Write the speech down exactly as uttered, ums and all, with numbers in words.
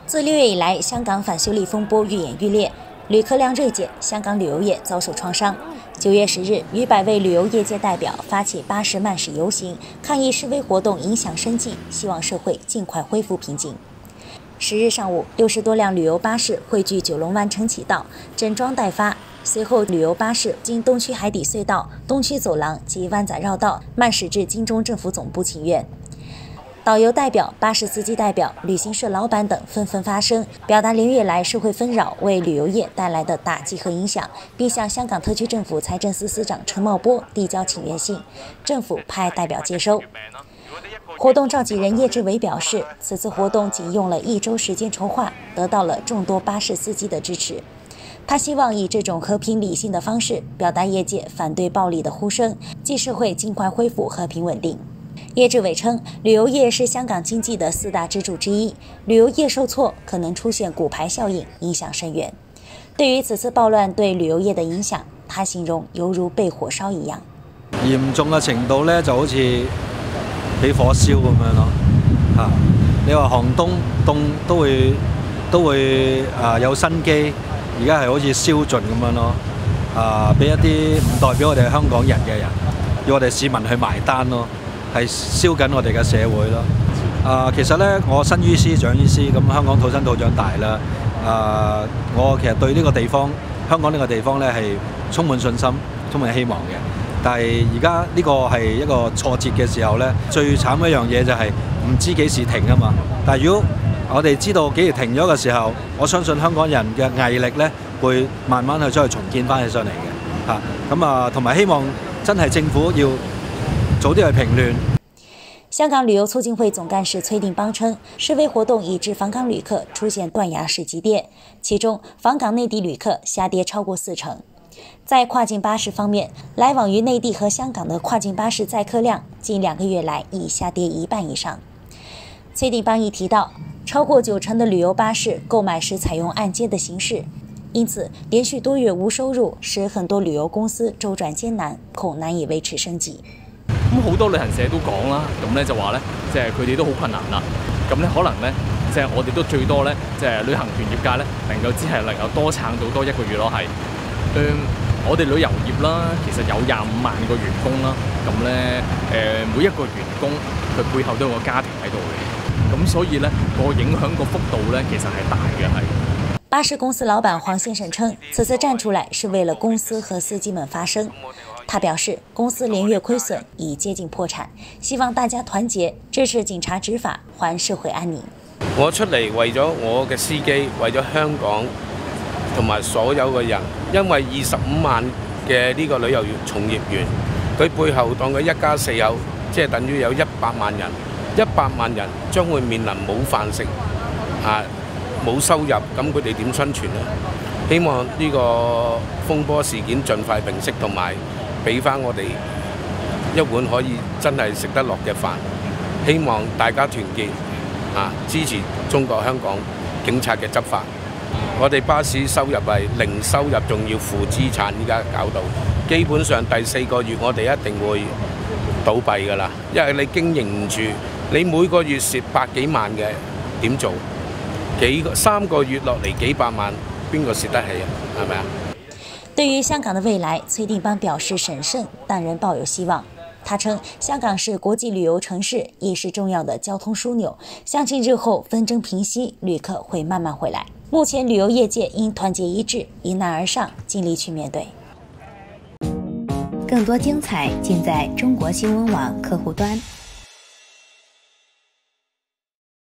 自六月以来，香港反修例风波愈演愈烈，旅客量锐减，香港旅游业遭受创伤。九月十日，逾百位旅游业界代表发起巴士慢驶游行，抗议示威活动影响生计，希望社会尽快恢复平静。十日上午，六十多辆旅游巴士汇聚九龙湾承启道，整装待发。随后，旅游巴士经东区海底隧道、东区走廊及湾仔绕道慢驶至金钟政府总部请愿。导游代表、巴士司机代表、旅行社老板等纷纷发声，表达连月来社会纷扰为旅游业带来的打击和影响，并向香港特区政府财政司司长陈茂波递交请愿信，政府派代表接收。活动召集人叶志伟表示，此次活动仅用了一周时间筹划，得到了众多巴士司机的支持。他希望以这种和平理性的方式，表达业界反对暴力的呼声，冀社会尽快恢复和平稳定。叶志伟称，旅游业是香港经济的四大支柱之一，旅游业受挫可能出現骨牌效應，影響深遠。對於此次暴亂對旅遊業的影響，他形容猶如被火燒一樣。 嚴重嘅程度咧，就好似起火燒咁樣咯。嚇，你話寒冬凍都會都會啊有生機，而家係好似燒盡咁樣咯。啊，俾一啲唔代表我哋香港人嘅人，要我哋市民去埋單咯。係燒緊我哋嘅社會咯。啊，其實咧，我生於斯長於斯，咁香港土生土長大啦。啊，我其實對呢個地方，香港呢個地方咧係充滿信心、充滿希望嘅。但係而家呢個係一個挫折嘅時候咧，最慘嘅一樣嘢就係唔知幾時停啊嘛。但係如果我哋知道幾時停咗嘅時候，我相信香港人嘅毅力咧會慢慢去將佢重建翻起上嚟嘅。嚇，咁啊，同埋希望真係政府要早啲去平亂。 香港旅游促进会总干事崔定邦称，示威活动已致访港旅客出现断崖式急跌，其中访港内地旅客下跌超过四成。在跨境巴士方面，来往于内地和香港的跨境巴士载客量近两个月来已下跌一半以上。崔定邦亦提到，超过九成的旅游巴士购买时采用按揭的形式，因此连续多月无收入，使很多旅游公司周转艰難，恐難以維持生計。 咁好多旅行社都講啦，咁咧就話咧，即係佢哋都好困難啦。咁咧可能咧，即係我哋都最多咧，即係旅行團業界咧，能夠只係能夠多撐到多一個月咯，係。誒、嗯，我哋旅遊業啦，其實有廿五萬個員工啦，咁咧誒每一個員工佢背後都有個家庭喺度嘅，咁所以咧個影響個幅度咧其實係大嘅，係。 巴士公司老板黄先生称，此次站出来是为了公司和司机们发声。他表示，公司连月亏损，已接近破產，希望大家團結，支持警察執法，還社會安寧。 我出嚟為咗我嘅司機，為咗香港同埋所有嘅人，因為二十五萬嘅呢個旅遊業從業員，佢背後當佢一家四口，即係等於有一百萬人，一百萬人將會面臨冇飯食啊！冇收入，咁佢哋點生存呢？希望呢個風波事件盡快平息，同埋俾翻我哋一碗可以真係食得落嘅飯。希望大家團結啊，支持中國香港警察嘅執法。我哋巴士收入係零收入，仲要負資產，依家搞到基本上第四個月我哋一定會倒閉㗎啦，因為你經營唔住，你每個月蝕百幾萬嘅點做？幾個三個月落嚟幾百萬，邊個蝕得起啊？係咪啊？ 對於香港的未來，崔定邦表示審慎，但仍抱有希望。他稱，香港是國際旅遊城市，也是重要的交通樞紐，相信日後紛爭平息，旅客會慢慢回來。目前旅遊業界應團結一致，迎難而上，盡力去面對。 更多精彩盡在中國新聞網客戶端。